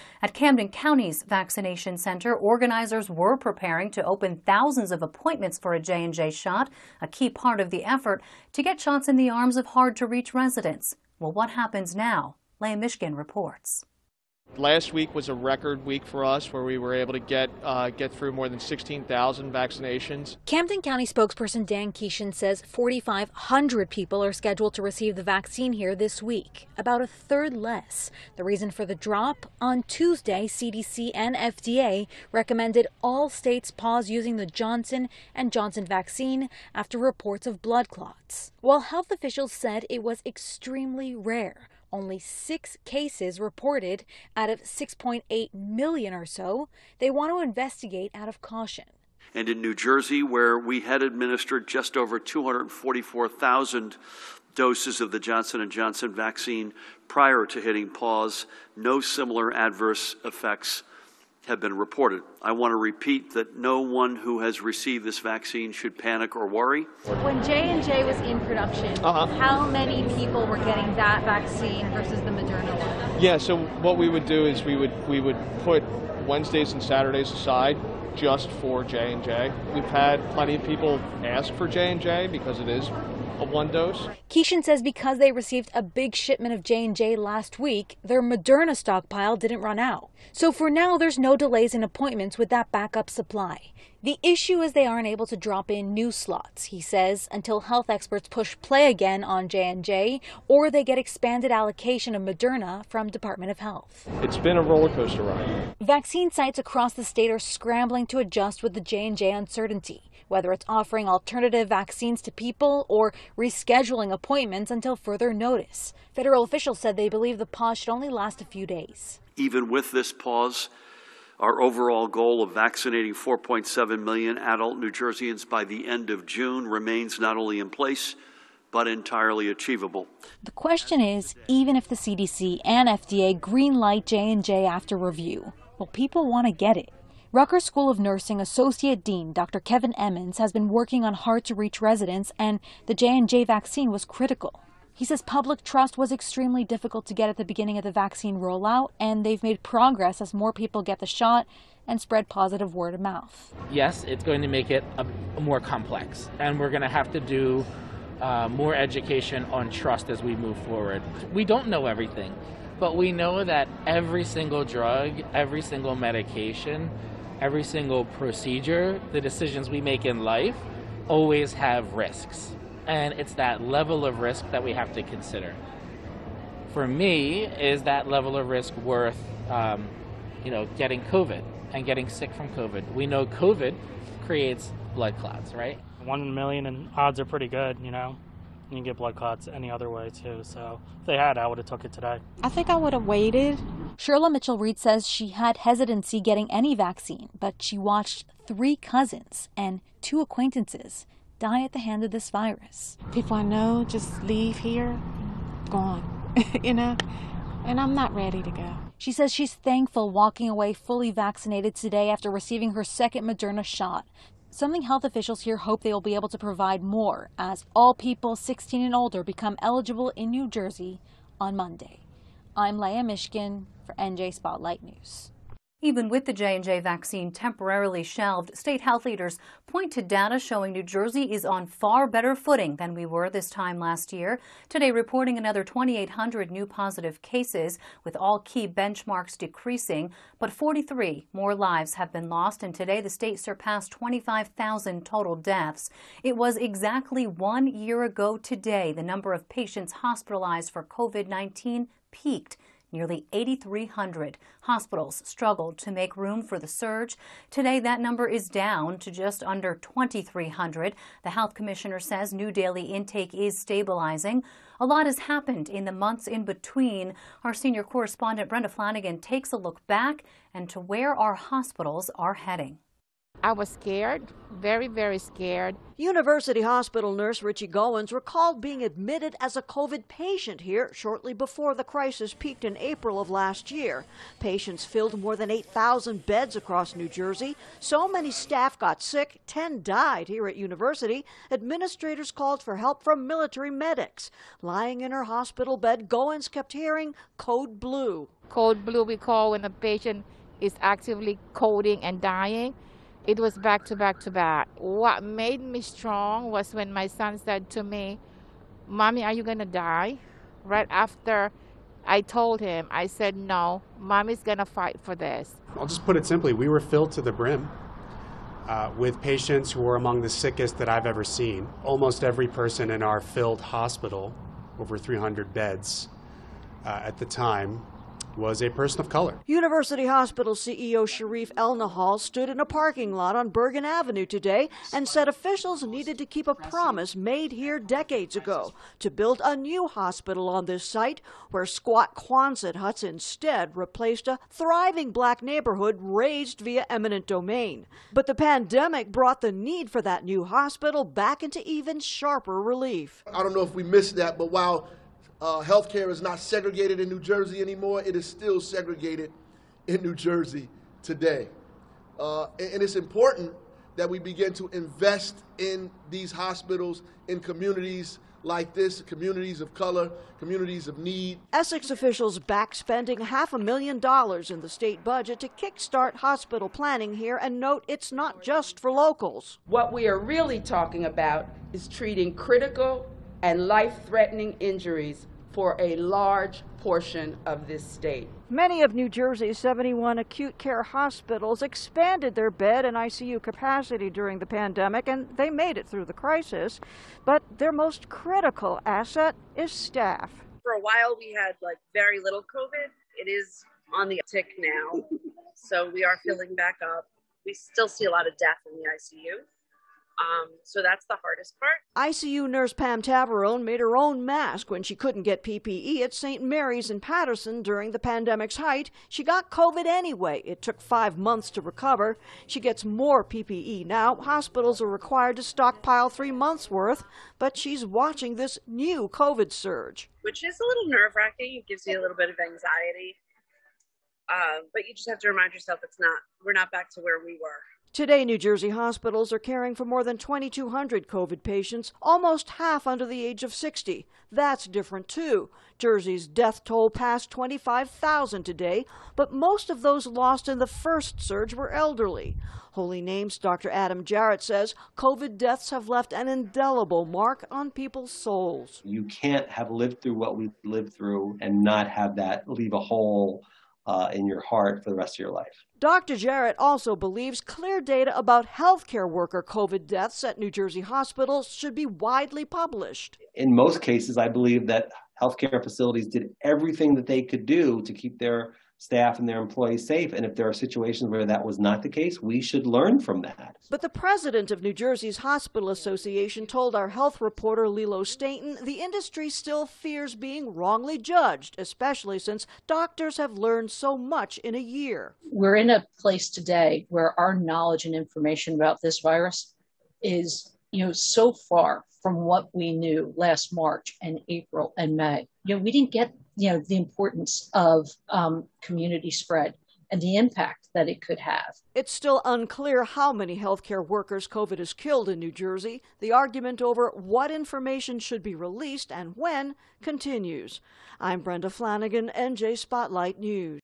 At Camden County's vaccination center, organizers were preparing to open thousands of appointments for a J&J shot, a key part of the effort to get shots in the arms of hard-to-reach residents. Well, what happens now? Leah Mishkin reports. Last week was a record week for us where we were able to get through more than 16,000 vaccinations. Camden County spokesperson Dan Keeshan says 4,500 people are scheduled to receive the vaccine here this week, about a third less. The reason for the drop? On Tuesday, CDC and FDA recommended all states pause using the Johnson & Johnson vaccine after reports of blood clots. While health officials said it was extremely rare, only 6 cases reported out of 6.8 million or so, they want to investigate out of caution. And in New Jersey, where we had administered just over 244,000 doses of the Johnson & Johnson vaccine prior to hitting pause, no similar adverse effects have been reported. I want to repeat that no one who has received this vaccine should panic or worry. When J&J was in production, how many people were getting that vaccine versus the Moderna one? Yeah, so what we would do is we would put Wednesdays and Saturdays aside just for J&J. We've had plenty of people ask for J&J because it is a 1 dose. Keeshan says because they received a big shipment of J&J last week, their Moderna stockpile didn't run out. So for now, there's no delays in appointments with that backup supply. The issue is they aren't able to drop in new slots, he says, until health experts push play again on J&J or they get expanded allocation of Moderna from Department of Health. It's been a roller coaster ride. Vaccine sites across the state are scrambling to adjust with the J&J uncertainty, whether it's offering alternative vaccines to people or rescheduling appointments until further notice. Federal officials said they believe the pause should only last a few days. Even with this pause, our overall goal of vaccinating 4.7 million adult New Jerseyans by the end of June remains not only in place, but entirely achievable. The question is, even if the CDC and FDA greenlight J&J after review, will people want to get it? Rutgers School of Nursing Associate Dean Dr. Kevin Emmons has been working on hard-to-reach residents, and the J&J vaccine was critical. He says public trust was extremely difficult to get at the beginning of the vaccine rollout, and they've made progress as more people get the shot and spread positive word of mouth. Yes, it's going to make it more complex, and we're going to have to do more education on trust as we move forward. We don't know everything, but we know that every single drug, every single medication, every single procedure, the decisions we make in life always have risks. And it's that level of risk that we have to consider. For me, is that level of risk worth, getting COVID and getting sick from COVID? We know COVID creates blood clots, right? 1 in a million, and odds are pretty good, You can get blood clots any other way, too. So if they had, I would have took it today. I think I would have waited. Shirla Mitchell-Reed says she had hesitancy getting any vaccine, but she watched 3 cousins and 2 acquaintances die at the hand of this virus. People I know just leave here, gone, and I'm not ready to go. She says she's thankful walking away fully vaccinated today after receiving her second Moderna shot, something health officials here hope they will be able to provide more as all people 16 and older become eligible in New Jersey on Monday. I'm Leah Mishkin for NJ Spotlight News. Even with the J&J vaccine temporarily shelved, state health leaders point to data showing New Jersey is on far better footing than we were this time last year. Today, reporting another 2,800 new positive cases, with all key benchmarks decreasing. But 43 more lives have been lost, and today the state surpassed 25,000 total deaths. It was exactly 1 year ago today the number of patients hospitalized for COVID-19 peaked. Nearly 8,300 hospitals struggled to make room for the surge. Today, that number is down to just under 2,300. The health commissioner says new daily intake is stabilizing. A lot has happened in the months in between. Our senior correspondent Brenda Flanagan takes a look back and to where our hospitals are heading. I was scared, very, very scared. University Hospital nurse Richie Goins recalled being admitted as a COVID patient here shortly before the crisis peaked in April of last year. Patients filled more than 8,000 beds across New Jersey. So many staff got sick, 10 died here at University. Administrators called for help from military medics. Lying in her hospital bed, Goins kept hearing code blue. Code blue we call when a patient is actively coding and dying. It was back to back to back. What made me strong was when my son said to me, "Mommy, are you going to die?" Right after I told him, I said, "No, Mommy's going to fight for this." I'll just put it simply, we were filled to the brim with patients who were among the sickest that I've ever seen. Almost every person in our filled hospital, over 300 beds at the time, was a person of color. University Hospital CEO Sharif El-Nahal stood in a parking lot on Bergen Avenue today and said officials needed to keep a promise made here decades ago to build a new hospital on this site where squat Quonset huts instead replaced a thriving black neighborhood raised via eminent domain. But the pandemic brought the need for that new hospital back into even sharper relief. I don't know if we missed that, but while healthcare is not segregated in New Jersey anymore, it is still segregated in New Jersey today. And it's important that we begin to invest in these hospitals in communities like this, communities of color, communities of need. Essex officials back spending $500,000 in the state budget to kickstart hospital planning here and note it's not just for locals. What we are really talking about is treating critical and life-threatening injuries for a large portion of this state. Many of New Jersey's 71 acute care hospitals expanded their bed and ICU capacity during the pandemic, and they made it through the crisis. But their most critical asset is staff. For a while, we had very little COVID. It is on the uptick now, so we are filling back up. We still see a lot of death in the ICU. So that's the hardest part. ICU nurse Pam Tavarone made her own mask when she couldn't get PPE at St. Mary's in Paterson during the pandemic's height. She got COVID anyway. It took 5 months to recover. She gets more PPE now. Hospitals are required to stockpile 3 months' worth, but she's watching this new COVID surge. Which is a little nerve-wracking. It gives you a little bit of anxiety. But you just have to remind yourself we're not back to where we were. Today, New Jersey hospitals are caring for more than 2,200 COVID patients, almost half under the age of 60. That's different, too. Jersey's death toll passed 25,000 today, but most of those lost in the first surge were elderly. Holy Name's Dr. Adam Jarrett says COVID deaths have left an indelible mark on people's souls. You can't have lived through what we lived through and not have that leave a hole in your heart for the rest of your life. Dr. Jarrett also believes clear data about healthcare worker COVID deaths at New Jersey hospitals should be widely published. In most cases, I believe that healthcare facilities did everything that they could do to keep their staff and their employees safe. And if there are situations where that was not the case, we should learn from that. But the president of New Jersey's Hospital Association told our health reporter Lilo Staten the industry still fears being wrongly judged, especially since doctors have learned so much in a year. We're in a place today where our knowledge and information about this virus is, so far from what we knew last March and April and May. We didn't get the importance of community spread and the impact that it could have. It's still unclear how many healthcare workers COVID has killed in New Jersey. The argument over what information should be released and when continues. I'm Brenda Flanagan, NJ Spotlight News.